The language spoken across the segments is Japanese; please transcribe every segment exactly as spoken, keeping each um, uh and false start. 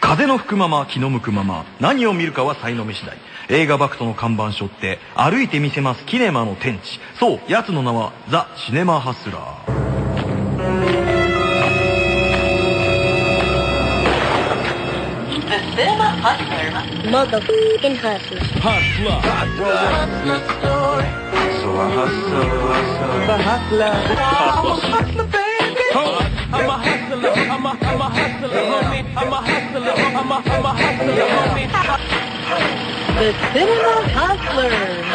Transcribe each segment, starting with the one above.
風の吹くまま気の向くまま、何を見るかは才の目次第。映画バクトの看板背負って歩いてみせますキネマの天地。そう、奴の名はザ・シネマハスラー。 Cinema Hustler. Motherfucking hustler. Hustler. So I hustle, hustle. The hustler. Hustler, baby. I'm a hustler. I'm a, I'm a hustler, homie. I'm a hustler. I'm a, I'm a hustler, homie. The Cinema Hustler.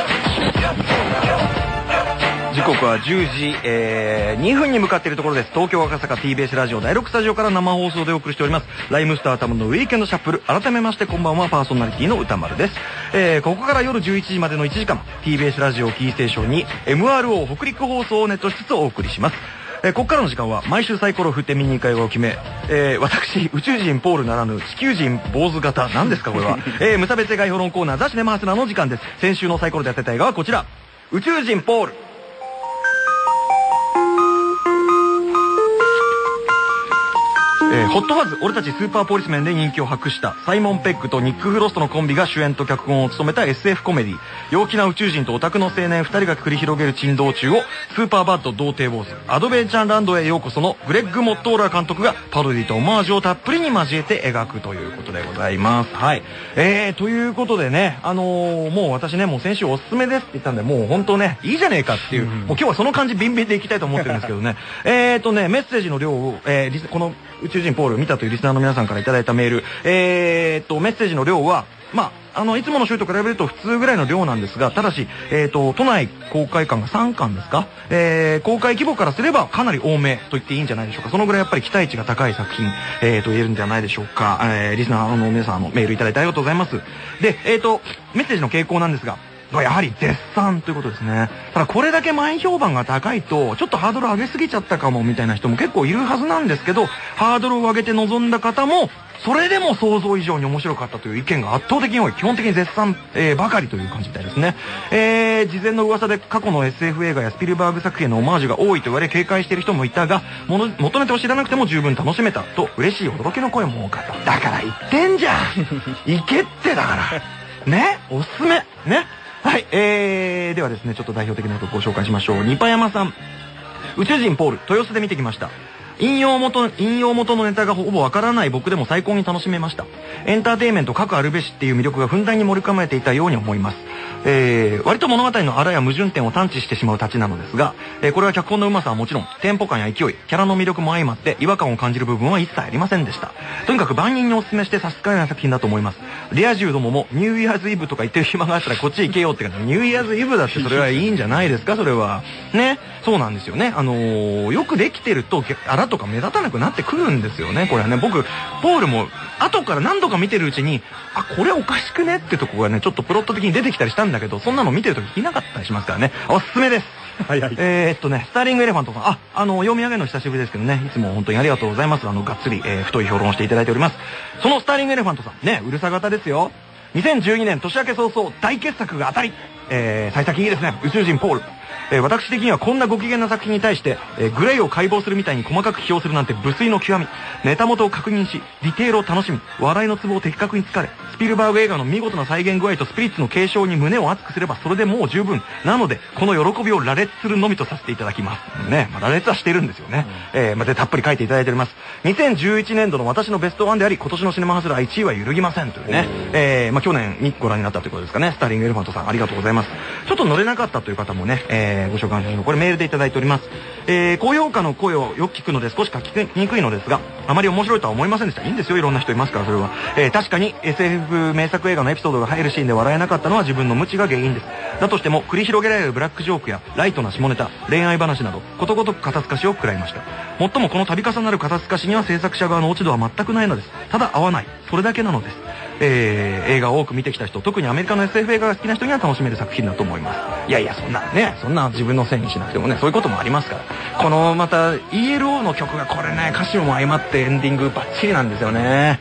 時刻はじゅうじ、えー、にふんに向かっているところです。東京赤坂 ティービーエス ラジオだいろくスタジオから生放送でお送りしております。ライムスタータムのウィーケンドシャッフル。改めましてこんばんは、パーソナリティの歌丸です。えー、ここから夜じゅういちじまでのいちじかん、ティービーエス ラジオキーステーションに エムアールオー 北陸放送をネットしつつお送りします。えー、ここからの時間は毎週サイコロを振ってミニ会話を決め、えー、私宇宙人ポールならぬ地球人坊主型、何ですかこれは、えー、無差別世界評論コーナーザシネマハスラーの時間です。先週のサイコロでやってた映画はこちら、宇宙人ポール。えー、ホットファズ俺たちスーパーポリスメンで人気を博したサイモン・ペックとニック・フロストのコンビが主演と脚本を務めた エスエフ コメディ。陽気な宇宙人とオタクの青年ふたりが繰り広げる珍道中をスーパーバッド童貞坊主アドベンチャーランドへようこそのグレッグ・モットーラー監督がパロディとオマージュをたっぷりに交えて描くということでございます。はい。えー、ということでね、あのー、もう私ね、もう先週おすすめですって言ったんで、もう本当ね、いいじゃねえかっていう、うん、もう今日はその感じビンビンでいきたいと思ってるんですけどね。えーとね、メッセージの量を、えー、この宇宙人ポール見たというリスナーの皆さんからいただいたメール、えーっとメッセージの量はまああのいつもの週と比べると普通ぐらいの量なんですが、ただしえーっと都内公開館がさんかんですか、えー、公開規模からすればかなり多めと言っていいんじゃないでしょうか。そのぐらいやっぱり期待値が高い作品、えー、と言えるんじゃないでしょうか。えー、リスナーの皆さんのメールいただいてありがとうございます。でえーっとメッセージの傾向なんですが、やはり絶賛ということですね。ただこれだけ前評判が高いとちょっとハードル上げすぎちゃったかもみたいな人も結構いるはずなんですけど、ハードルを上げて臨んだ方もそれでも想像以上に面白かったという意見が圧倒的に多い。基本的に絶賛、えー、ばかりという感じみたいですね。えー、事前の噂で過去の エスエフ 映画やスピルバーグ作品へのオマージュが多いと言われ警戒している人もいたが、もの求めてを知らなくても十分楽しめたと嬉しい驚きの声も多かった。だから言ってんじゃん行けってだからね、おすすめね。はい、えー、ではですね、ちょっと代表的なことをご紹介しましょう。ニパヤマさん、宇宙人ポール、豊洲で見てきました。引用元、引用元のネタがほぼわからない僕でも最高に楽しめました。エンターテインメント各あるべしっていう魅力がふんだんに盛り込まれていたように思います。えー、割と物語のあらや矛盾点を探知してしまうたちなのですが、えー、これは脚本のうまさはもちろん、テンポ感や勢い、キャラの魅力も相まって違和感を感じる部分は一切ありませんでした。とにかく万人にお勧めして差し支えない作品だと思います。リア充どももニューイヤーズイブとか言ってる暇があったらこっち行けよって感じ。ニューイヤーズイブだってそれはいいんじゃないですか、それは。ね。そうなんですよね。あのー、よくできてると、あらとか目立たなくなってくるんですよね。これはね、僕、ポールも後から何度か見てるうちに、あ、これおかしくねってとこがね、ちょっとプロット的に出てきたりしたんだけど、そんなの見てるときいなかったりしますからね。おすすめです。はいはい。えーっとね、スターリングエレファントさん、あ、あの、読み上げるの久しぶりですけどね、いつも本当にありがとうございます。あの、がっつり、えー、太い評論をしていただいております。そのスターリングエレファントさん、ね、うるさ型ですよ。にせんじゅうにねん年明け早々、大傑作が当たり。えー、幸先いいですね。宇宙人ポール。えー、私的にはこんなご機嫌な作品に対して、えー、グレイを解剖するみたいに細かく批評するなんて無粋の極み。ネタ元を確認し、ディテールを楽しみ、笑いのツボを的確に突かれ、スピルバーグ映画の見事な再現具合とスピリッツの継承に胸を熱くすればそれでもう十分。なので、この喜びを羅列するのみとさせていただきます。ね、まあ、羅列はしてるんですよね。うん、えー、まあ、で、たっぷり書いていただいております。にせんじゅういちねんどの私のベストワンであり、今年のシネマハスラーいちいは揺るぎませんというね。えー、まあ、去年にご覧になったということですかね。スターリングエレファントさん、ありがとうございます。ちょっと乗れなかったという方もね、えー、ご紹介しましょう。これメールでいただいております。えー、高評価の声をよく聞くので少し書きにくいのですが、あまり面白いとは思いませんでした。いいんですよ、いろんな人いますからそれは。えー、確かに エスエフ 名作映画のエピソードが入るシーンで笑えなかったのは自分の無知が原因です。だとしても繰り広げられるブラックジョークやライトな下ネタ、恋愛話などことごとく肩透かしを食らいました。もっともこの度重なる肩透かしには制作者側の落ち度は全くないのです。ただ合わない、それだけなのです。えー、映画を多く見てきた人、特にアメリカの エスエフ 映画が好きな人には楽しめる作品だと思います。いやいや、そんなね、そんな自分のせいにしなくてもね、そういうこともありますから。このまた イーエルオー の曲がこれね、歌詞も相まってエンディングバッチリなんですよね。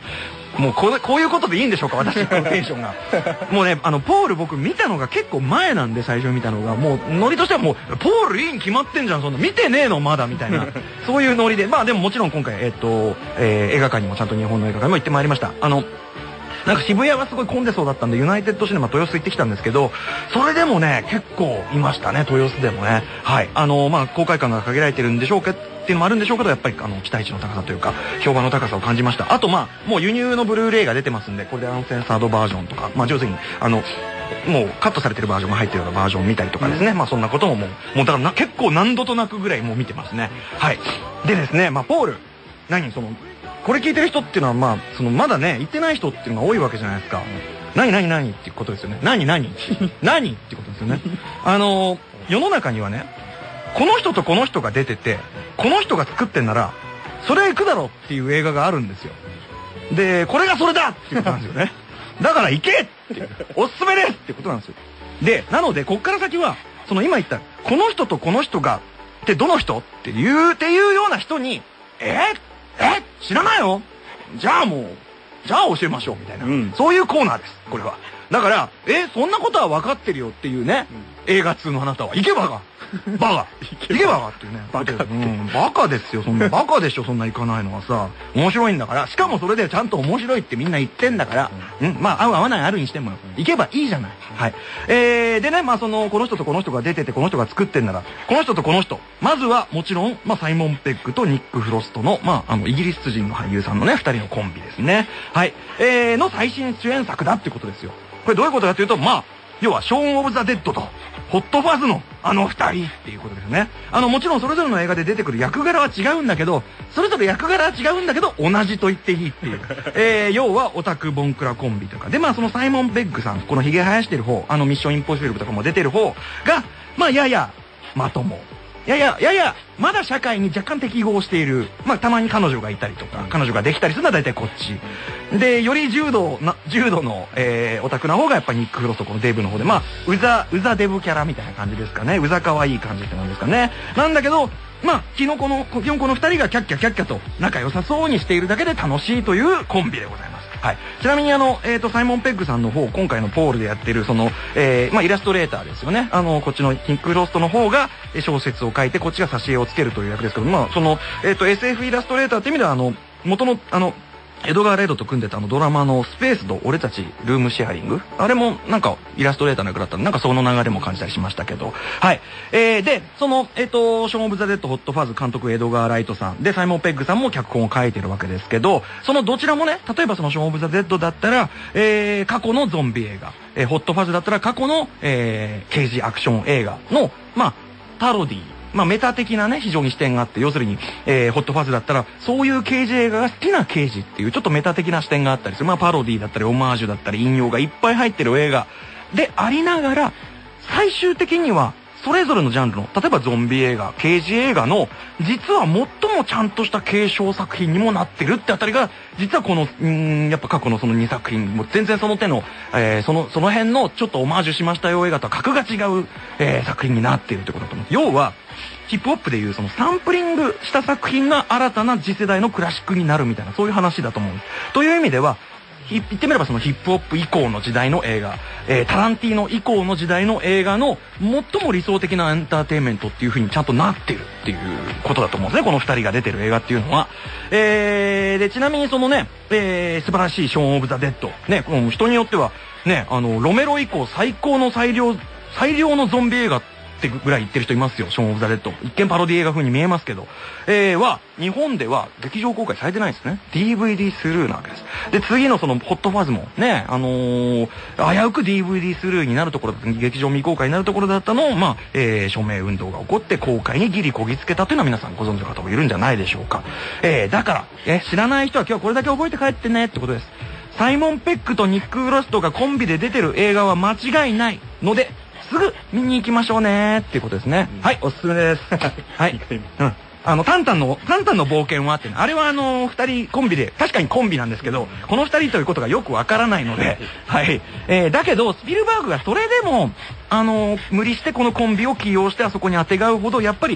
もうこれこういうことでいいんでしょうか、私このテンションが。もうね、あのポール僕見たのが結構前なんで、最初見たのがもうノリとしてはもうポールいいに決まってんじゃん、そんな見てねえのまだみたいなそういうノリで、まあでももちろん今回えっと、えー、映画館にもちゃんと日本の映画館にも行ってまいりました。あのなんか渋谷はすごい混んでそうだったんでユナイテッドシネマ豊洲行ってきたんですけど、それでもね結構いましたね、豊洲でもね。はい、あのまあ公開感が限られてるんでしょうかっていうのもあるんでしょうけど、やっぱりあの期待値の高さというか評判の高さを感じました。あとまあもう輸入のブルーレイが出てますんで、これでアンセンサードバージョンとか、まあ上手にあのもうカットされてるバージョンが入ってるようなバージョンを見たりとかですね、うん、まあそんなことももうもうだからな結構何度となくぐらいもう見てますね。はい。でですね、まあポール何そのこれ聞いてる人っていうのはまあそのまだね行ってない人っていうのが多いわけじゃないですか。何何何っていうことですよね。何何何っていうことですよね。あの世の中にはね、この人とこの人が出ててこの人が作ってんならそれ行くだろっていう映画があるんですよ。でこれがそれだっていうことなんですよね。だから行けっていうおすすめですっていうことなんですよ。でなのでこっから先はその今言ったこの人とこの人がってどの人っていうっていうような人にええ知らないよじゃあもうじゃあ教えましょうみたいな、うん、そういうコーナーですこれは。だからえそんなことは分かってるよっていうね、うん、映画通のあなたは行けばがバカ行けばがっていうね、バカって、うん、バカですよ、そんなバカでしょ、そんな行かないのはさ。面白いんだから、しかもそれでちゃんと面白いってみんな言ってんだから、うん、うん、まあ合う合わないあるにしても行けばいいじゃない。はい。えー、でね、まあそのこの人とこの人が出ててこの人が作ってんならこの人とこの人、まずはもちろんまあサイモン・ペッグとニック・フロストのまああのイギリス人の俳優さんのねふたりのコンビですね。はい。えー、の最新主演作だっていうことですよ。これどういうことかというと、まあ要はショーン・オブ・ザ・デッドとホット・ファズのあの二人っていうことですね。あのもちろんそれぞれの映画で出てくる役柄は違うんだけど、それぞれ役柄は違うんだけど同じと言っていいっていう、えー、要はオタクボンクラコンビとかで、まあそのサイモン・ペッグさん、このヒゲ生やしてる方、あのミッション・インポッシブルとかも出てる方がまあややまとも、ややややまだ社会に若干適合している、まあたまに彼女がいたりとか彼女ができたりするのは大体こっちで、より重度な重度の、えー、オタクな方がやっぱりニック・フロスト、このデブの方で、まあうざうざデブキャラみたいな感じですかね。うざかわいい感じってなんですかね。なんだけどまあ基本この基本このふたりがキャッキャキャッキャと仲良さそうにしているだけで楽しいというコンビでございます。はい。ちなみにあの、えっと、サイモン・ペッグさんの方、今回のポールでやってる、その、えー、まあ、イラストレーターですよね。あの、こっちのニック・フロストの方が、小説を書いて、こっちが挿絵をつけるという役ですけど、まあ、その、えっと、エスエフ イラストレーターって意味では、あの、元の、あの、エドガー・レイドと組んでたあのドラマのスペースと俺たちルームシェアリング、あれもなんかイラストレーターの役だったんで、なんかその流れも感じたりしましたけど、はい。えー、で、その、えっと、ショーン・オブ・ザ・デッド・ホット・ファズ監督エドガー・ライトさんで、サイモン・ペッグさんも脚本を書いてるわけですけど、そのどちらもね、例えばそのショーン・オブ・ザ・デッドだったら、えー、過去のゾンビ映画、えー、ホット・ファズだったら過去の、えー、刑事アクション映画の、まあ、パロディー、まあメタ的なね非常に視点があって、要するに、えー、ホットファズだったらそういう刑事映画が好きな刑事っていうちょっとメタ的な視点があったりする、まあパロディだったりオマージュだったり引用がいっぱい入ってる映画でありながら、最終的にはそれぞれのジャンルの、例えばゾンビ映画、刑事映画の実は最もちゃんとした継承作品にもなってるってあたりが、実はこのんやっぱ過去のそのにさく品も全然その手の、えー、そのその辺のちょっとオマージュしましたよ映画とは格が違う、えー、作品になっているってことだと思う。要はヒップホップでいうそのサンプリングした作品が新たな次世代のクラシックになるみたいな、そういう話だと思う。という意味では言ってみればそのヒップホップ以降の時代の映画、えー、タランティーノ以降の時代の映画の最も理想的なエンターテインメントっていう風にちゃんとなってるっていうことだと思うんですね、このふたりが出てる映画っていうのは。えー、でちなみにそのね、えー、素晴らしいショーン・オブ・ザ・デッドね、この人によってはね、あのロメロ以降最高の最良最良のゾンビ映画ってぐらい言ってる人いますよ、ショーン・オブ・ザ・デッド。一見パロディ映画風に見えますけど、えー、は日本では劇場公開されてないですね。 ディーブイディー スルーなわけです。で次のそのホットファズもね、あのー、危うく ディーブイディー スルーになるところ、劇場未公開になるところだったのを、まあ、えー、署名運動が起こって公開にギリこぎつけたというのは皆さんご存知の方もいるんじゃないでしょうか。えー、だから、えー、知らない人は今日はこれだけ覚えて帰ってねってことです。サイモン・ペックとニック・フロストがコンビで出てる映画は間違いないので、すぐ見に行きましょうねっていうことですね。はい、おすすめです。はい。うん。あの、タンタンの、タンタンの冒険はっていうの、あれはあの、二人コンビで、確かにコンビなんですけど、この二人ということがよくわからないので、はい。えー、だけど、スピルバーグがそれでも、あの、無理してこのコンビを起用してあそこにあてがうほど、やっぱり、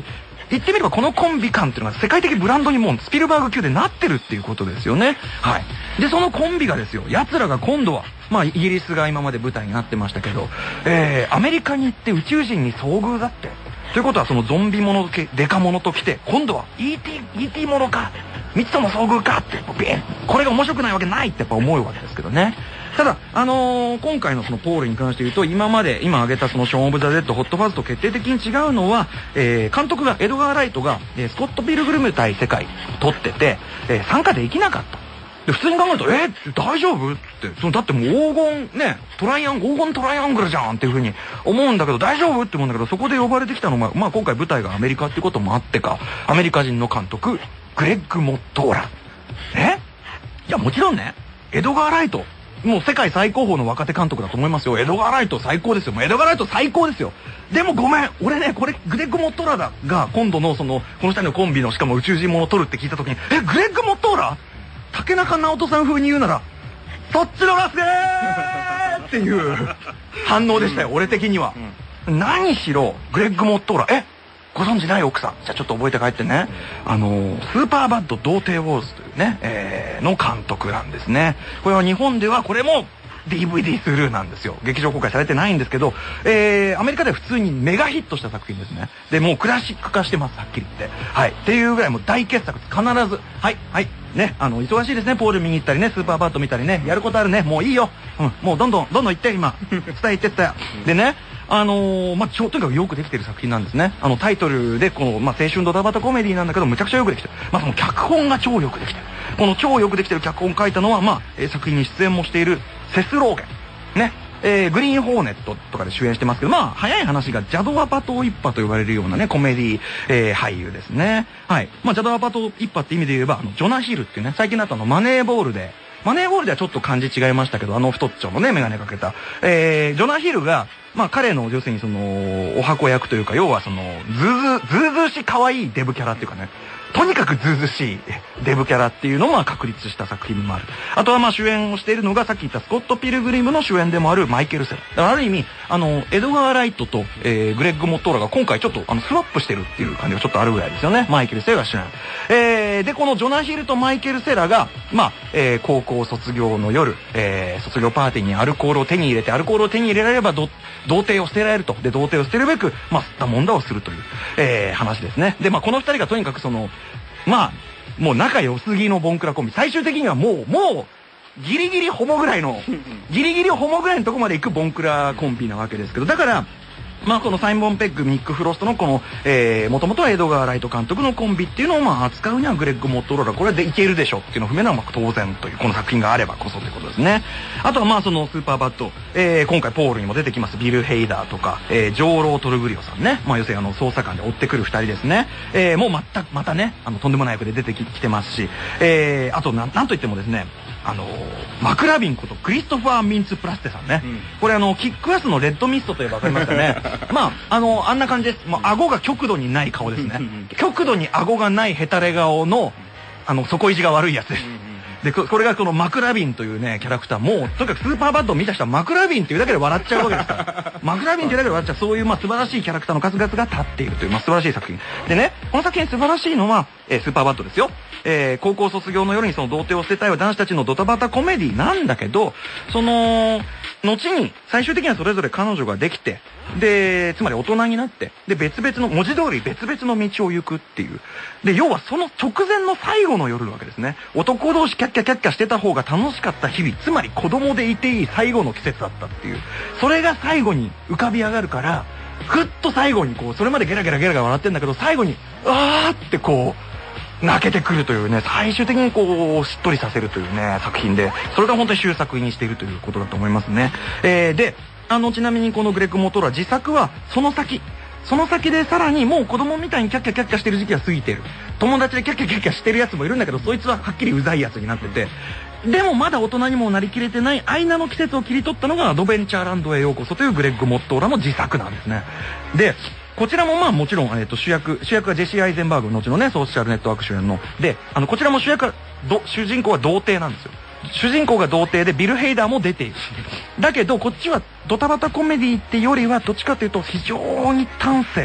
言ってみればこのコンビ感っていうのが世界的ブランドにもうスピルバーグ級でなってるっていうことですよね。はい。で、そのコンビがですよ、奴らが今度は、まあイギリスが今まで舞台になってましたけど、えー、アメリカに行って宇宙人に遭遇だって。ということはそのゾンビもの、デカものと来て、今度は イーティー、イーティー ものか、未知との遭遇かって、ビンこれが面白くないわけないってやっぱ思うわけですけどね。ただ、あのー、今回のそのポールに関して言うと、今まで、今挙げたそのショーン・オブ・ザ・デッド、ホット・ファズと決定的に違うのは、えー、監督が、エドガー・ライトが、えー、スコット・ピルグルム対世界撮ってて、えー、参加できなかった。で、普通に考えると、えー、大丈夫って、その、だってもう黄金、ね、トライアン、黄金トライアングルじゃんっていう風に思うんだけど、大丈夫って思うんだけど、そこで呼ばれてきたのが、まあ今回舞台がアメリカってこともあってか、アメリカ人の監督、グレッグ・モットーラ。えいや、もちろんね、エドガー・ライト、もう世界最高峰の若手監督だと思いますよ。エドガー・ライト最高ですよ。もうエドガー・ライト最高ですよ。でもごめん、俺ね、これ、グレッグ・モットーラだが、今度のその、この二人のコンビの、しかも宇宙人ものを撮るって聞いた時に、え、グレッグ・モットーラ竹中直人さん風に言うなら、そっちのラスでーっていう反応でしたよ、俺的には。何しろ、グレッグ・モットーラ、えご存知ない奥さん。じゃあちょっと覚えて帰ってね。あの、スーパーバッド童貞ウォーズというね、えー、の監督なんですね。これは日本ではこれも ディーブイディー スルーなんですよ。劇場公開されてないんですけど、えー、アメリカでは普通にメガヒットした作品ですね。で、もうクラシック化してます、はっきり言って。はい。っていうぐらいもう大傑作です。必ず。はい、はい。ね、あの、忙しいですね。ポール見に行ったりね、スーパーバッド見たりね、やることあるね。もういいよ。うん、もうどんどん、どんどん行って、今。伝え行ってったよ。でね、あのー、まあ、ちょ、とにかくよくできてる作品なんですね。あの、タイトルで、この、まあ、青春ドタバタコメディなんだけど、むちゃくちゃよくできてる。まあ、その脚本が超よくできてる。この超よくできてる脚本を書いたのは、まあ、えー、作品に出演もしている、セス・ローゲン。ね。えー、グリーン・ホーネットとかで主演してますけど、まあ、早い話がジャド・アパト・イッパと呼ばれるようなね、コメディ、えー、俳優ですね。はい。まあ、ジャド・アパト・イッパって意味で言えば、あの、ジョナ・ヒルっていうね、最近だったのマネーボールで、マネーボールではちょっと感じ違いましたけど、あの太っちょのね、メガネかけた。えー、ジョナ・ヒルが、まあ彼の要するにその、お箱役というか、要はその、ずうずう、ずうずうしい可愛いデブキャラっていうかね、とにかくずうずうしいデブキャラっていうのをまあ確立した作品もある。あとはまあ主演をしているのがさっき言ったスコット・ピルグリムの主演でもあるマイケル・セラ。だからある意味、あの、エドガー・ライトと、えー、グレッグ・モットーラが今回ちょっとあのスワップしてるっていう感じがちょっとあるぐらいですよね。マイケル・セラが主演。えー、で、このジョナ・ヒルとマイケル・セラが、まあ、えー、高校卒業の夜、えー、卒業パーティーにアルコールを手に入れて、アルコールを手に入れられればど、童貞を捨てられると。で、童貞を捨てるべく、まあ、吸ったもんだをするという、えー、話ですね。で、まあ、この二人がとにかくその、まあ、もう仲良すぎのボンクラコンビ。最終的にはもう、もう、ギリギリホモぐらいの、ギリギリホモぐらいのとこまで行くボンクラコンビなわけですけど、だから、まあこのサイモン・ペッグ、ニック・フロストのこの、えー、もともとはエドガー・ライト監督のコンビっていうのをまあ扱うにはグレッグ・モットーラ、これでいけるでしょっていうのを踏めるのはまあ当然という、この作品があればこそってことですね。あとはまあそのスーパーバッド、えー、今回ポールにも出てきますビル・ヘイダーとか、えー、ジョーロー・トルグリオさんね。まあ要するにあの捜査官で追ってくる二人ですね。えー、もう全く、またね、あのとんでもない役で出てきてますし、えー、あとなん、なんといってもですね、あのー、マクラビンことクリストファー・ミンツ・プラステさんね。うん、これあの、キックアスのレッドミストといえばわかりますかね。まあ、あの、あんな感じです。もう顎が極度にない顔ですね。極度に顎がないヘタレ顔の、あの、底意地が悪いやつです。で、これがこのマクラビンというね、キャラクター、もう、とにかくスーパーバッドを見た人はマクラビンっていうだけで笑っちゃうわけですから。マクラビンっていうだけで笑っちゃう、そういうまあ素晴らしいキャラクターの数々が立っているという、まあ素晴らしい作品。でね、この作品素晴らしいのは、えー、スーパーバッドですよ。えー、高校卒業の夜にその童貞を捨てたいは男子たちのドタバタコメディなんだけど、その、後に最終的にはそれぞれ彼女ができて、で、つまり大人になって、で、別々の、文字通り別々の道を行くっていう。で、要はその直前の最後の夜なわけですね。男同士キャッキャキャッキャしてた方が楽しかった日々、つまり子供でいていい最後の季節だったっていう。それが最後に浮かび上がるから、ふっと最後にこう、それまでゲラゲラゲラゲラ笑ってんだけど、最後に、あーってこう、泣けてくるというね、最終的にこう、しっとりさせるというね、作品で、それが本当に終作にしているということだと思いますね。えー、で、あの、ちなみにこのグレッグ・モトーラ、自作はその先、その先でさらにもう子供みたいにキャッキャキャッキャしてる時期が過ぎてる。友達でキャッキャキャッキャしてるやつもいるんだけど、そいつははっきりうざいやつになってて、でもまだ大人にもなりきれてない間の季節を切り取ったのがアドベンチャーランドへようこそというグレッグ・モットーラの自作なんですね。で、こちらもまあもちろん、えっと主役、主役はジェシー・アイゼンバーグの後のね、ソーシャルネットワーク主演の。で、あの、こちらも主役は、ど、主人公は童貞なんですよ。主人公が童貞でビル・ヘイダーも出ている。だけど、こっちはドタバタコメディってよりは、どっちかというと非常に端正な、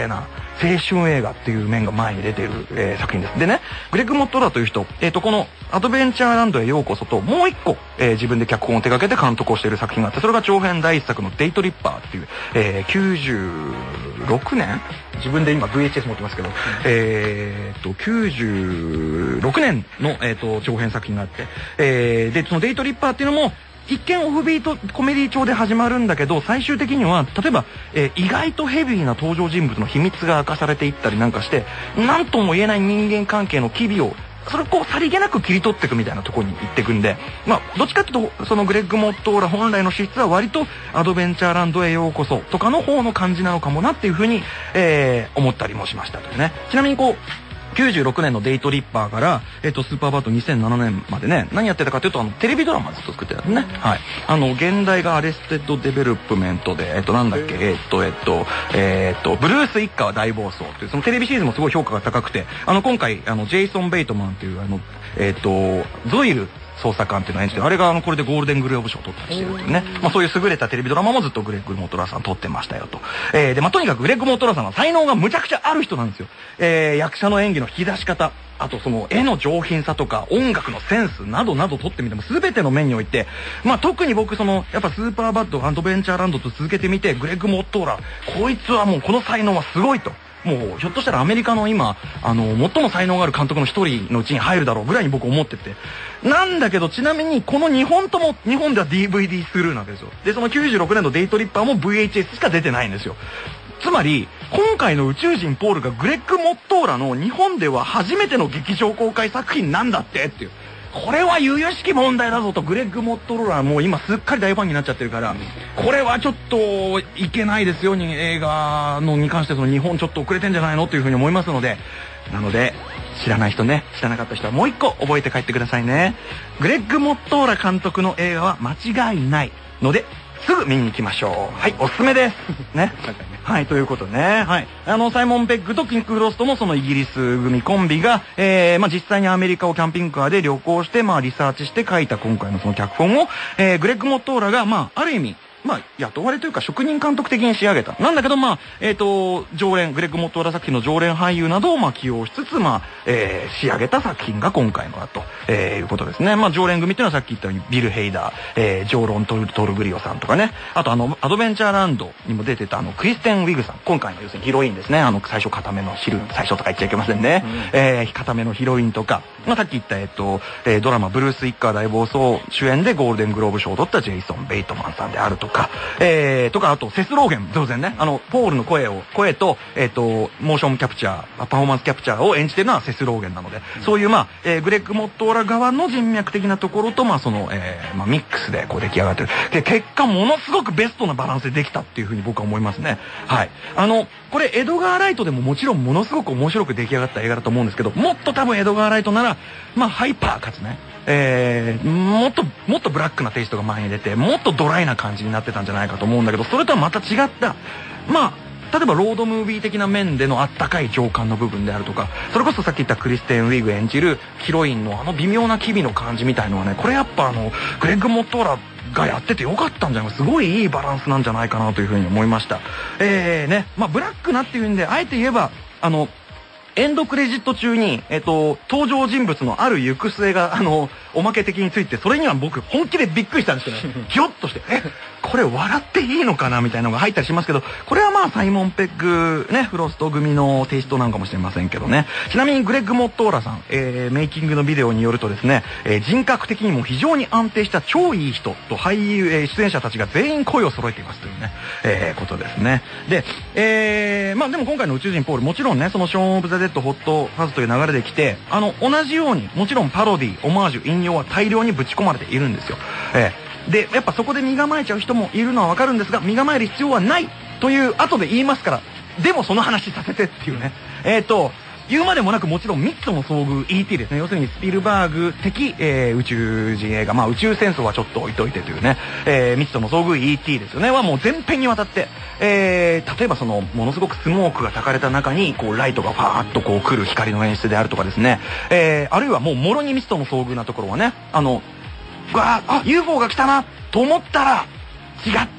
青春映画っていう面が前に出ている、えー、作品です。でね、グレッグ・モットーラという人、えっと、このアドベンチャーランドへようこそと、もう一個、えー、自分で脚本を手掛けて監督をしている作品があって、それが長編第一作のデイトリッパーっていう、えー、きゅうじゅうろくねん自分で今 ブイエイチエス 持ってますけど、うん、えっと、きゅうじゅうろくねんの、えー、と長編作品があって、えー、で、そのデイトリッパーっていうのも、一見オフビートコメディ調で始まるんだけど、最終的には例えば、えー、意外とヘビーな登場人物の秘密が明かされていったりなんかして、何とも言えない人間関係の機微をそれをこうさりげなく切り取っていくみたいなところに行っていくんで、まあどっちかっていうとそのグレッグ・モットーラ本来の資質は割とアドベンチャーランドへようこそとかの方の感じなのかもなっていうふうに、えー、思ったりもしましたというね。ちなみにこうきゅうじゅうろくねんのデイトリッパーから、えっと、スーパーバットにせんななねんまでね、何やってたかというと、あの、テレビドラマずっと作ってたんですね。はい。あの、現代がアレステッドデベロップメントで、えっと、なんだっけ、えっと、えっと、えっと、ブルース一家は大暴走という、そのテレビシリーズもすごい評価が高くて、あの、今回、あの、ジェイソン・ベイトマンという、あの、えっと、ゾイル、捜査官っていうのを演じて、あれがあのこれでゴールデングローブ賞を取ったりしてるっていうね、まあそういう優れたテレビドラマもずっとグレッグ・モットーラさん撮ってましたよと。えー、でまあとにかくグレッグ・モットーラさんは才能がむちゃくちゃある人なんですよ。えー、役者の演技の引き出し方、あとその絵の上品さとか音楽のセンスなどなど撮ってみても全ての面において、まあ特に僕そのやっぱスーパーバッドアドベンチャーランドと続けてみて、グレッグ・モットーラこいつはもうこの才能はすごいと。もうひょっとしたらアメリカの今あの最も才能がある監督の一人のうちに入るだろうぐらいに僕思ってて、なんだけどちなみにこのにほんとも日本では ディーブイディー スルーなわけですよ。でそのきゅうじゅうろくねんのデイトリッパーも ブイエイチエス しか出てないんですよ。つまり今回の宇宙人ポールがグレッグ・モットーラの日本では初めての劇場公開作品なんだってっていう、これは由々しき問題だぞと。グレッグ・モットーラはもう今すっかり大ファンになっちゃってるから、これはちょっといけないですよに映画のに関してその日本ちょっと遅れてんじゃないのというふうに思いますので、なので知らない人ね、知らなかった人はもう一個覚えて帰ってくださいね。グレッグ・モットーラ監督の映画は間違いないのですぐ見に行きましょう。はい、おすすめですね。はい、ということでね、はい、あのサイモン・ペッグとキング・フロストのそのイギリス組コンビが、えーまあ、実際にアメリカをキャンピングカーで旅行して、まあ、リサーチして書いた今回のその脚本を、えー、グレッグ・モットーラが、まあ、ある意味まあ、雇われというか職人監督的に仕上げた。なんだけど、まあ、えっと、常連、グレッグ・モットーラ作品の常連俳優などを、まあ、起用しつつ、まあ、えー、仕上げた作品が今回のだと、えー、いうことですね。まあ、常連組っていうのはさっき言ったように、ビル・ヘイダー、えー、ジョーロン・トル・トルグリオさんとかね。あと、あの、アドベンチャーランドにも出てた、あの、クリステン・ウィグさん。今回の要するにヒロインですね。あの、最初固めのヒル、最初とか言っちゃいけませんね。うん、えー、固めのヒロインとか、まあ、さっき言った、えっと、えー、ドラマ、ブルース・一家大暴走主演でゴールデングローブ賞を取ったジェイソン・ベイトマンさんであるとか、えーえー、とか、あと、セスローゲン、当然ね、あの、ポールの声を、声と、えっと、モーションキャプチャー、パフォーマンスキャプチャーを演じてるのはセスローゲンなので、うん、そういう、まあ、えー、グレッグ・モットーラ側の人脈的なところと、まあ、その、えー、まあ、ミックスで、こう、出来上がってる。で、結果、ものすごくベストなバランスでできたっていうふうに僕は思いますね。はい。あの、これ、エドガー・ライトでももちろんものすごく面白く出来上がった映画だと思うんですけど、もっと多分エドガー・ライトなら、まあ、ハイパーかつね、えー、もっともっとブラックなテイストが前に出て、もっとドライな感じになってたんじゃないかと思うんだけど、それとはまた違った、まあ例えばロードムービー的な面でのあったかい情感の部分であるとか、それこそさっき言ったクリステン・ウィグ演じるヒロインのあの微妙な機微の感じみたいのはね、これやっぱあのグレッグ・モットーラがやっててよかったんじゃないか、すごいいいバランスなんじゃないかなというふうに思いました。えーね、まあブラックなっていうんで、あえて言えばあのエンドクレジット中に、えっと、登場人物のある行く末が、あの、おまけ的について、それには僕、本気でびっくりしたんですけど、ギョッとして、え、これ笑っていいのかなみたいなのが入ったりしますけど、これはまあ、サイモン・ペッグ、ね、フロスト組のテイストなんかもしれませんけどね。ちなみに、グレッグ・モットーラさん、えー、メイキングのビデオによるとですね、えー、人格的にも非常に安定した超いい人と俳優、えー、出演者たちが全員声を揃えていますというね、えー、ことですね。で、えー、まあでも今回の宇宙人ポール、もちろんね、そのショーン・オブ・ザ・デッド、ホット・ファズという流れで来て、あの、同じように、もちろんパロディ、オマージュ、引用は大量にぶち込まれているんですよ。えー、で、やっぱそこで身構えちゃう人もいるのはわかるんですが、身構える必要はないという後で言いますから、でもその話させてっていうね。えっと、言うまでもなくもちろんミッツとの遭遇 イーティー ですね。要するにスピルバーグ的、えー、宇宙人映画、まあ宇宙戦争はちょっと置いといてというね、えー、ミッツとの遭遇 イーティー ですよね。はもう全編にわたって、えー、例えばそのものすごくスモークが焚かれた中にこうライトがファーッとこう来る光の演出であるとかですね、えー、あるいはもうもろにミッツとの遭遇なところはね、あの、わー、あ、ユーフォー が来たなと思ったら違ったっ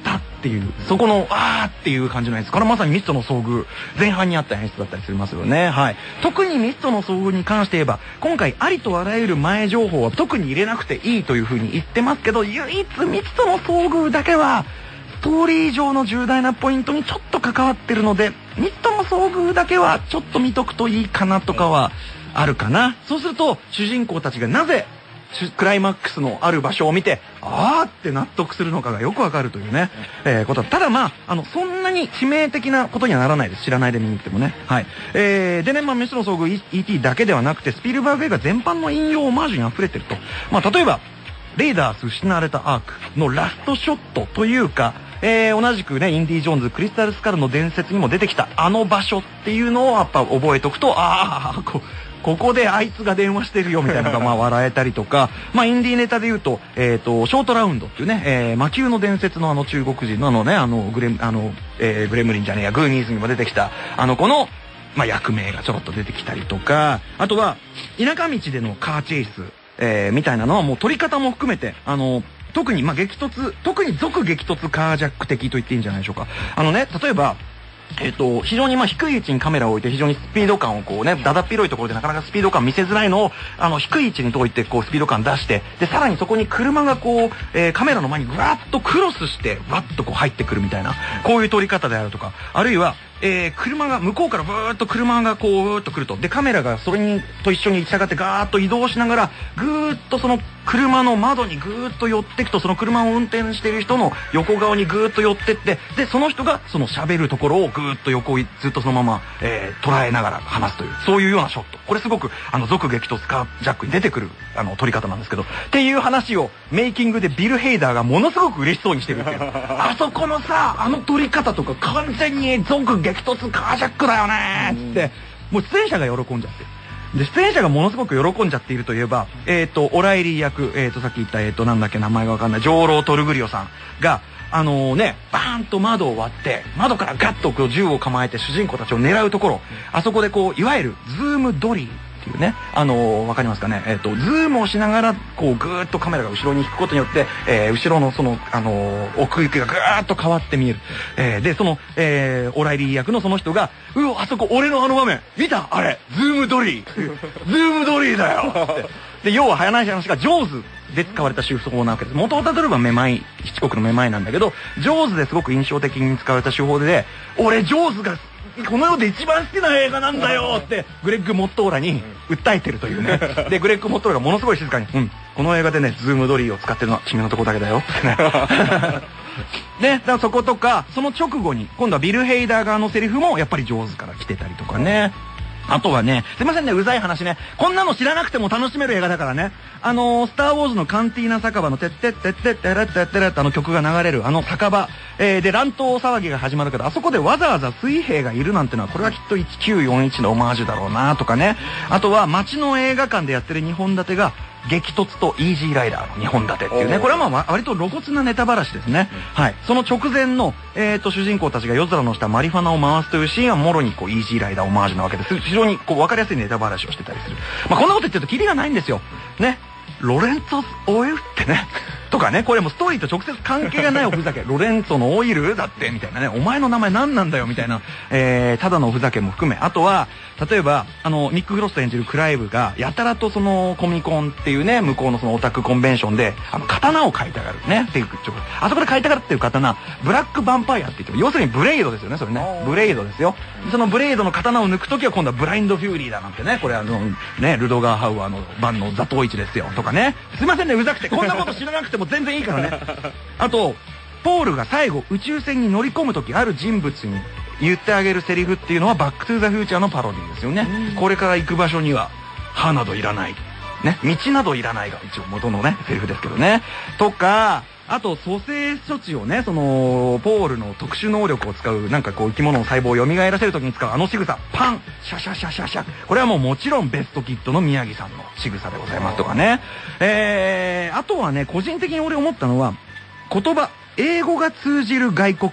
っていう、そこのあーっていう感じの演出。これまさにミストの遭遇、前半にあった演出だったりしますよね。はい。特にミストの遭遇に関して言えば、今回ありとあらゆる前情報は特に入れなくていいという風に言ってますけど、唯一ミストの遭遇だけは、ストーリー上の重大なポイントにちょっと関わってるので、ミストの遭遇だけはちょっと見とくといいかなとかはあるかな。そうすると、主人公たちがなぜ、クライマックスのある場所を見て、あーって納得するのかがよくわかるというね、えー、こと。ただまあ、あの、そんなに致命的なことにはならないです。知らないで見に行ってもね。はい。えー、でね、まあ、ミストの遭遇 イーティー だけではなくて、スピルバーグ映画全般の引用オマージュに溢れてると。まあ、例えば、レイダース失われたアークのラストショットというか、えー、同じくね、インディ・ジョーンズ、クリスタル・スカルの伝説にも出てきたあの場所っていうのをやっぱ覚えておくと、ああ、こ、ここであいつが電話してるよみたいなのがまあ笑えたりとか、まあインディーネタで言うと、えっと、ショートラウンドっていうね、えー、魔球の伝説のあの中国人のあのね、あの、グレ、あの、えー、グレムリンじゃねえや、グーニーズにも出てきた、あの子の、まあ役名がちょろっと出てきたりとか、あとは、田舎道でのカーチェイス、えー、みたいなのはもう撮り方も含めて、あの、特に、まあ、激突、特に続激突カージャック的と言っていいんじゃないでしょうか。あのね、例えば、えっと、非常にまあ低い位置にカメラを置いて非常にスピード感をこうね、だだっ広いところでなかなかスピード感見せづらいのを、あの、低い位置に置いてこうスピード感出して、で、さらにそこに車がこう、えー、カメラの前にぐわっとクロスして、わっとこう入ってくるみたいな、こういう撮り方であるとか、あるいは、えー、車が、向こうからブーッと車がこう、ブーッと来ると。で、カメラがそれに、と一緒に従ってガーッと移動しながら、ぐーっとその車の窓にぐーっと寄っていくと、その車を運転している人の横側にぐーっと寄ってって、で、その人がその喋るところをぐーっと横をずっとそのまま、えー、捉えながら話すという、そういうようなショット。これすごく、あの、続激突カージャックに出てくる、あの、撮り方なんですけど、っていう話をメイキングでビル・ヘイダーがものすごく嬉しそうにしてるっていう。あそこのさ、あの撮り方とか完全に続激突カージャックだよねーっつって、もう出演者が喜んじゃってる。で、出演者がものすごく喜んじゃっているといえば、えっと、オライリー役、えっと、さっき言った、えっと、なんだっけ、名前がわかんない、ジョーロー・トルグリオさんが、あのね、バーンと窓を割って、窓からガッとこう銃を構えて主人公たちを狙うところ、あそこでこう、いわゆる、ズームドリーっていうね、あのー、わかりますかね、えっと、ズームをしながら、こう、ぐーっとカメラが後ろに引くことによって、えー、後ろのその、あのー、奥行きがぐーっと変わって見える。えー、で、その、えー、オライリー役のその人が、うお、あそこ、俺のあの場面、見たあれ、ズームドリーズームドリーだよって。で、要は、早ない話が、ジョーズで使われた手法なわけです。元々例えばめまい、七国のめまいなんだけど、ジョーズですごく印象的に使われた手法で、俺、ジョーズが、この世で一番好きな映画なんだよってグレッグ・モットーラに訴えてるというね。で、グレッグ・モットーラがものすごい静かに、うん、この映画でね、ズームドリーを使ってるのは君のとこだけだよってね。ね、だからそことか、その直後に、今度はビル・ヘイダー側のセリフもやっぱり上手から来てたりとかね。あとはね、すいませんね、うざい話ね。こんなの知らなくても楽しめる映画だからね。あのー、スターウォーズのカンティーナ酒場のてってってってってらってってらってあの曲が流れるあの酒場、えー、で乱闘騒ぎが始まるけど、あそこでわざわざ水兵がいるなんてのは、これはきっといちきゅうよんいちのオマージュだろうなとかね。あとは街の映画館でやってるにほん立てが、激突とイージーライダーのにほん立てっていうね。これはまあ割と露骨なネタばらしですね。はい。その直前の、えっと、主人公たちが夜空の下マリファナを回すというシーンはもろにこう、イージーライダーオマージュなわけです。非常にこう、わかりやすいネタばらしをしてたりする。まあこんなこと言ってるとキリがないんですよ。ね。ロレンツォオイルってね。とかね、これもストーリーと直接関係がないおふざけ。ロレンツォのオイルだって、みたいなね。お前の名前何なんだよ、みたいな。えー、ただのおふざけも含め。あとは、例えば、あの、ミック・フロスト演じるクライブが、やたらとその、コミコンっていうね、向こうのそのオタクコンベンションで、あの、刀を買いたがるね。っていう、あそこで買いたがるっていう刀、ブラック・ヴァンパイアって言っても、要するにブレイドですよね、それね。ブレイドですよ。そのブレイドの刀を抜くときは今度はブラインド・フューリーだなんてね。これあの、ね、ルドガー・ハウアーの版のザトウイチですよ。とかね。すいませんね、うざくて。こんなこと知らなくても全然いいからね。あと、ポールが最後宇宙船に乗り込む時ある人物に言ってあげるセリフっていうのはバックトゥーザフューチャーのパロディですよね。これから行く場所には歯などいらない。ね。道などいらないが一応元のね、セリフですけどね。とか、あと、蘇生処置をね、その、ポールの特殊能力を使う、なんかこう、生き物の細胞を蘇らせるときに使うあの仕草、パン、シャシャシャシャシャ。これはもうもちろんベストキッドの宮城さんの仕草でございますとかね。えー、あとはね、個人的に俺思ったのは、言葉、英語が通じる外国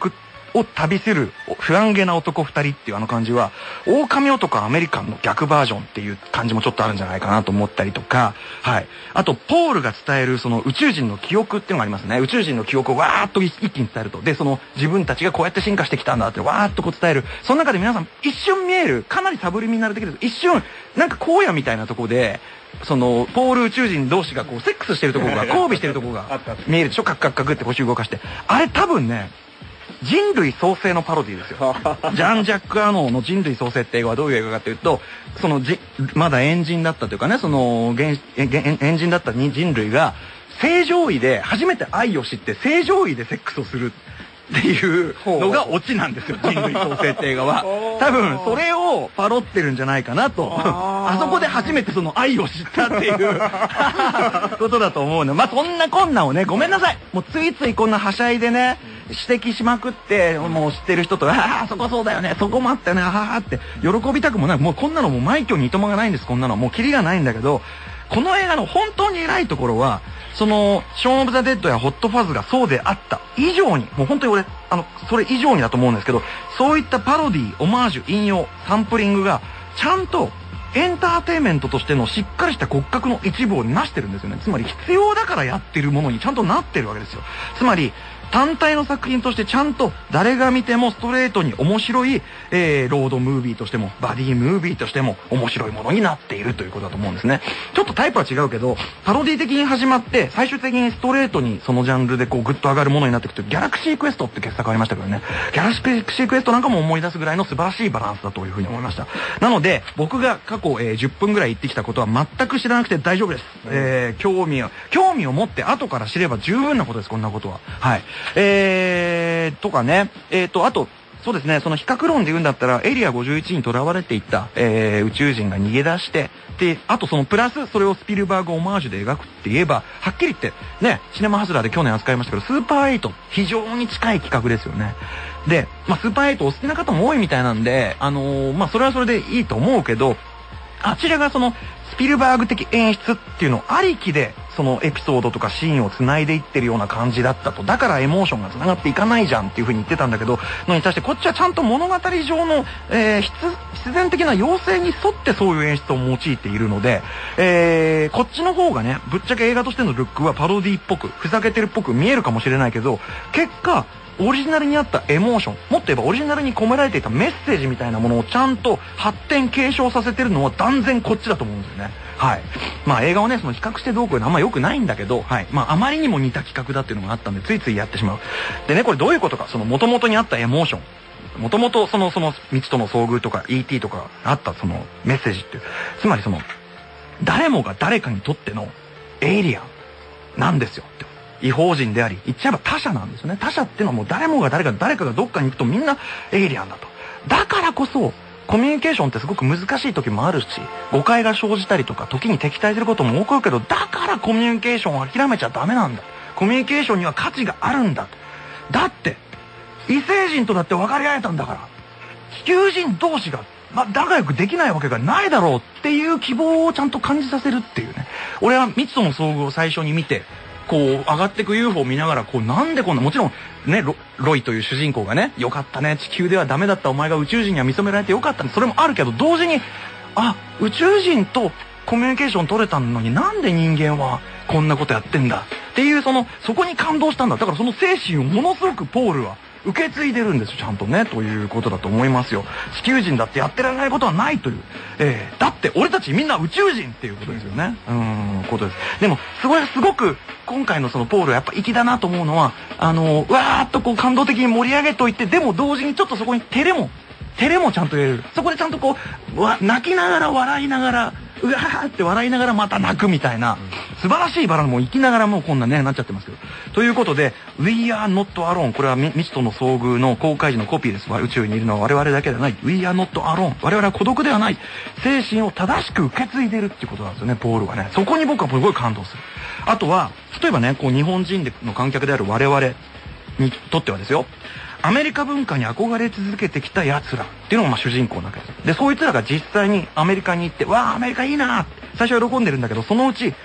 を旅する不安げな男二人っていうあの感じは、狼男アメリカンの逆バージョンっていう感じもちょっとあるんじゃないかなと思ったりとか、はい。あと、ポールが伝えるその宇宙人の記憶っていうのがありますね。宇宙人の記憶をわーっと一気に伝えると。で、その自分たちがこうやって進化してきたんだってわーっとこう伝える。その中で皆さん一瞬見える、かなりサブリミナル的です。一瞬、なんか荒野みたいなとこで、その、ポール宇宙人同士がこう、セックスしてるところが、交尾してるところが見えるでしょ。カクカクカクって腰動かして。あれ多分ね、人類創生のパロディですよ。ジャン・ジャック・アノーの人類創生って映画はどういう映画かというと、そのじ、まだエンジンだったというかね、その、原エンジンだった人類が、正常位で初めて愛を知って正常位でセックスをするっていうのがオチなんですよ、人類創生って映画は。多分それをパロってるんじゃないかなと。あそこで初めてその愛を知ったっていうことだと思うの。まあそんなこんなをね、ごめんなさい。もうついついこんなはしゃいでね、指摘しまくって、もう知ってる人と、ああ、そこそうだよね、そこもあったよね、あははって喜びたくもない。もうこんなのもう枚挙にいとまがないんです、こんなの。もうキリがないんだけど、この映画の本当に偉いところは、その、ショーン・オブ・ザ・デッドやホット・ファズがそうであった以上に、もう本当に俺、あの、それ以上にだと思うんですけど、そういったパロディ、オマージュ、引用、サンプリングが、ちゃんと、エンターテインメントとしてのしっかりした骨格の一部をなしてるんですよね。つまり必要だからやってるものにちゃんとなってるわけですよ。つまり、単体の作品としてちゃんと誰が見てもストレートに面白い、えー、ロードムービーとしてもバディムービーとしても面白いものになっているということだと思うんですね。ちょっとタイプは違うけど、パロディ的に始まって最終的にストレートにそのジャンルでこうグッと上がるものになっていくと、ギャラクシークエストって傑作ありましたけどね、ギャラクシークエストなんかも思い出すぐらいの素晴らしいバランスだというふうに思いました。なので僕が過去、えー、じゅっぷんぐらい言ってきたことは全く知らなくて大丈夫です。えー、興味を興味を持って後から知れば十分なことです、こんなことは。はい。えーえー、とかね、えーと、あと、そうですね、その比較論で言うんだったら、エリアごじゅういちに囚われていた、えー、宇宙人が逃げ出して、で、あとそのプラス、それをスピルバーグオマージュで描くって言えば、はっきり言って、ね、シネマハズラーで去年扱いましたけど、スーパーエイト、非常に近い企画ですよね。で、まあ、スーパーエイトお好きな方も多いみたいなんで、あのー、まあ、それはそれでいいと思うけど、あちらがその、スピルバーグ的演出っていうのありきで、そのエピソードとかシーンを繋いでいってるような感じだったと。だからエモーションが繋がっていかないじゃんっていう風に言ってたんだけど、のに対してこっちはちゃんと物語上の、えー、必必然的な要請に沿ってそういう演出を用いているので、えー、こっちの方がね、ぶっちゃけ映画としてのルックはパロディっぽく、ふざけてるっぽく見えるかもしれないけど、結果、オリジナルにあったエモーション、もっと言えばオリジナルに込められていたメッセージみたいなものをちゃんと発展継承させてるのは断然こっちだと思うんですよね。はい。まあ映画をね、その比較してどうこういうのあんま良くないんだけど、はい。まああまりにも似た企画だっていうのがあったんで、ついついやってしまう。でね、これどういうことか、その元々にあったエモーション。もともとその、その未知との遭遇とか イーティー とかあったそのメッセージっていう。つまりその、誰もが誰かにとってのエイリアンなんですよって。異邦人であり、言っちゃえば他者なんですよね。他者っていうのはもう誰もが誰か、誰かがどっかに行くとみんなエイリアンだと。だからこそ、コミュニケーションってすごく難しい時もあるし、誤解が生じたりとか、時に敵対することも起こるけど、だからコミュニケーションを諦めちゃダメなんだ。コミュニケーションには価値があるんだ。だって、異星人とだって分かり合えたんだから、地球人同士が、まあ、仲良くできないわけがないだろうっていう希望をちゃんと感じさせるっていうね。俺は未知との遭遇を最初に見て、こう上がってく ユーフォー を見ながら、こうなんでこんな、もちろんね ロ, ロイという主人公がね、よかったね、地球ではダメだったお前が宇宙人には認められてよかったね、それもあるけど、同時にあ宇宙人とコミュニケーション取れたのになんで人間はこんなことやってんだっていう、そのそこに感動したんだ。だからその精神をものすごくポールは受け継いでるんですよ、ちゃんとね、ということだと思いますよ。地球人だってやってられないことはないという、えー、だって俺たちみんな宇宙人っていうことですよね。うーん、ことです。でもすごいすごく今回のそのポールはやっぱ粋だなと思うのは、あのー、わーっとこう感動的に盛り上げといて、でも同時にちょっとそこに照れも照れもちゃんと入れる。そこでちゃんとこうわ泣きながら笑いながら、うわーって笑いながらまた泣くみたいな、素晴らしいバランスも生きながらもうこんなねなっちゃってますけど。ということで We are not alone、 これは未知との遭遇の公開時のコピーです。宇宙にいるのは我々だけではない。 We are not alone、 我々は孤独ではない。精神を正しく受け継いでるっていうことなんですよね、ポールはね。そこに僕はすごい感動する。あとは例えばね、こう日本人の観客である我々にとってはですよ、アメリカ文化に憧れ続けてきた奴らっていうのがまあ主人公なわけです。で、そいつらが実際にアメリカに行って、わあアメリカいいなって最初は喜んでるんだけど、そのうち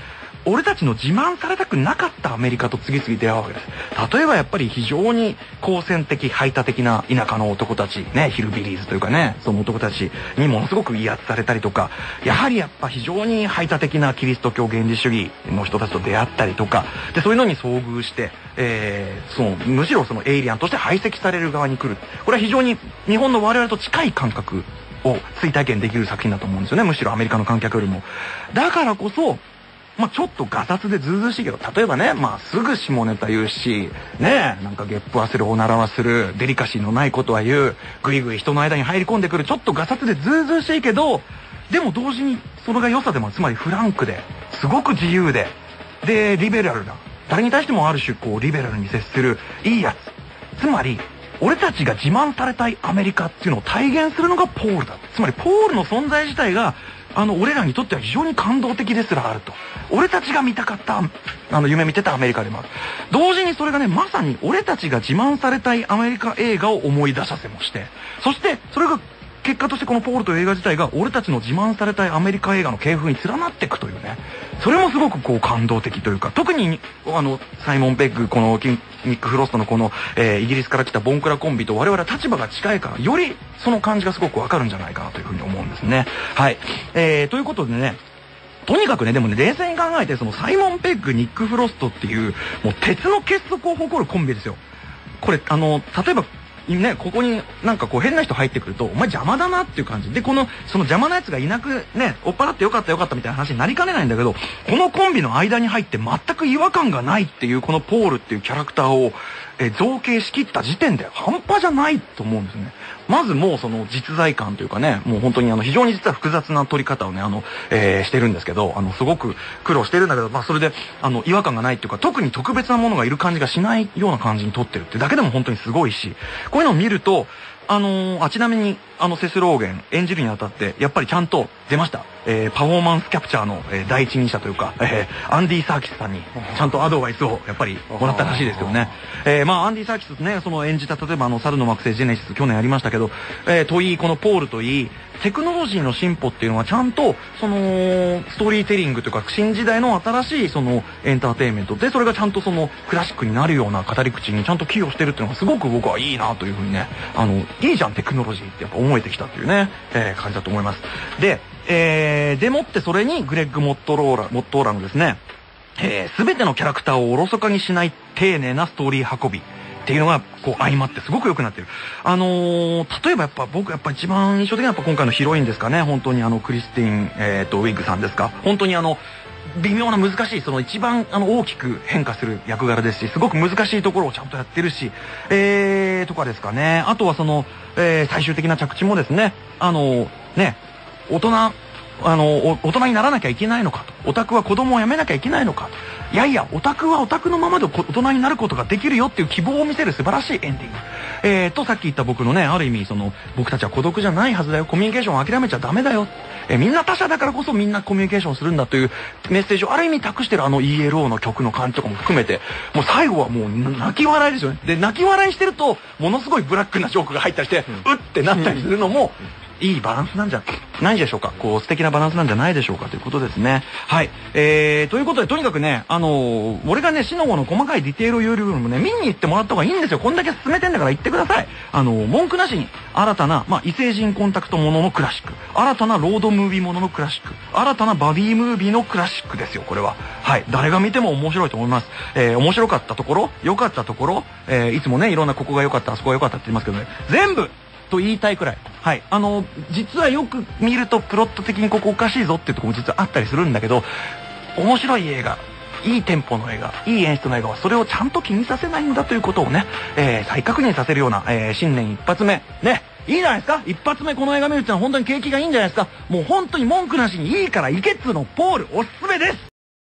俺たちの自慢されたくなかったアメリカと次々出会うわけです。例えばやっぱり非常に好戦的排他的な田舎の男たちね、ヒルビリーズというかね、その男たちにものすごく威圧されたりとか、やはりやっぱ非常に排他的なキリスト教原理主義の人たちと出会ったりとかで、そういうのに遭遇して、えー、そのむしろそのエイリアンとして排斥される側に来る。これは非常に日本の我々と近い感覚を追体験できる作品だと思うんですよね。むしろアメリカの観客よりも。だからこそ、まあちょっとガサツでずうずうしいけど、例えばね、まあすぐ下ネタ言うし、ねえ、なんかゲップはする、おならはする、デリカシーのないことは言う、ぐいぐい人の間に入り込んでくる、ちょっとガサツでずうずうしいけど、でも同時にそれが良さでも、つまりフランクで、すごく自由で、で、リベラルな、誰に対してもある種こうリベラルに接するいいやつ。つまり、俺たちが自慢されたいアメリカっていうのを体現するのがポールだ。つまりポールの存在自体が、あの、俺らにとっては非常に感動的ですらあると。俺たちが見たかった、あの、夢見てたアメリカでもある。同時にそれがね、まさに俺たちが自慢されたいアメリカ映画を思い出させもして、そして、それが結果としてこのポールという映画自体が俺たちの自慢されたいアメリカ映画の系譜に連なっていくというね。それもすごくこう感動的というか、特にあのサイモン・ペッグ、このニック・フロストのこの、えー、イギリスから来たボンクラコンビと我々は立場が近いから、よりその感じがすごくわかるんじゃないかなというふうに思うんですね。はい。えー、ということでね、とにかくね、でもね、冷静に考えて、そのサイモン・ペッグ、ニック・フロストっていう、もう鉄の結束を誇るコンビですよ。これ、あの、例えば、ね、ここになんかこう変な人入ってくると、お前邪魔だなっていう感じで、この、その邪魔なやつがいなくね、追っ払ってよかったよかったみたいな話になりかねないんだけど、このコンビの間に入って全く違和感がないっていう、このポールっていうキャラクターを、え造形しきった時点で半端じゃないと思うんですね。まずもうその実在感というかね、もう本当にあの非常に実は複雑な撮り方をね、あの、えー、してるんですけど、あの、すごく苦労してるんだけど、まあそれで、あの、違和感がないっていうか、特に特別なものがいる感じがしないような感じに撮ってるってだけでも本当にすごいし、こういうのを見ると、あのー、あ、ちなみに、あの、セスローゲン演じるにあたって、やっぱりちゃんと出ました。えー、パフォーマンスキャプチャーの、えー、第一人者というか、えー、アンディ・サーキスさんに、ちゃんとアドバイスを、やっぱり、もらったらしいですよね。えー、まあ、アンディ・サーキスね、その演じた、例えばあの、猿の惑星ジェネシス、去年ありましたけど、えー、といい、このポールといい、テクノロジーの進歩っていうのはちゃんと、その、ストーリーテリングというか、新時代の新しい、その、エンターテインメントで、それがちゃんとその、クラシックになるような語り口にちゃんと寄与してるっていうのが、すごく僕はいいなというふうにね、あの、いいじゃん、テクノロジーってやっぱ思えてきたっていうね、えー、感じだと思います。で、えー、でもってそれにグレッグ・モットローラ、モットーラのですね、えー、全てのキャラクターをおろそかにしない丁寧なストーリー運びっていうのがこう相まってすごく良くなってる。あのー、例えばやっぱ僕やっぱ一番印象的なやっぱ今回のヒロインですかね。本当にあのクリスティン、えー、とウィッグさんですか。本当にあの微妙な難しい、その一番あの大きく変化する役柄ですし、すごく難しいところをちゃんとやってるし、えー、とかですかね。あとはその、えー、最終的な着地もですね、あのね、大人、あの、大人にならなきゃいけないのかと。オタクは子供をやめなきゃいけないのかと。いやいや、オタクはオタクのままで大人になることができるよっていう希望を見せる素晴らしいエンディング。えーと、さっき言った僕のね、ある意味、その、僕たちは孤独じゃないはずだよ。コミュニケーションを諦めちゃダメだよ。えー、みんな他者だからこそみんなコミュニケーションするんだというメッセージをある意味託してるあの イーエルオー の曲の感じとかも含めて、もう最後はもう泣き笑いですよね。で、泣き笑いしてると、ものすごいブラックなジョークが入ったりして、うってなったりするのも、いいバランスなんじゃないでしょうか。こう素敵なバランスなんじゃないでしょうかということですね。はい。えー、ということでとにかくね、あのー、俺がね、シノゴの細かいディテールを言うよりもね、見に行ってもらった方がいいんですよ。こんだけ進めてんだから行ってください。あのー、文句なしに、新たな、まあ、異星人コンタクトもののクラシック。新たなロードムービーもののクラシック。新たなバディムービーのクラシックですよ、これは。はい。誰が見ても面白いと思います。えー、面白かったところ、良かったところ、えー、いつもね、いろんなここが良かった、あそこが良かったって言いますけどね、全部と言いたいくらい。はい。あの、実はよく見るとプロット的にここおかしいぞっていうところも実はあったりするんだけど、面白い映画、いいテンポの映画、いい演出の映画はそれをちゃんと気にさせないんだということをね、えー、再確認させるような、えー、新年一発目。ね。いいじゃないですか。一発目この映画見るってのは本当に景気がいいんじゃないですか。もう本当に文句なしにいいから行けっつうの、ポールおすすめです。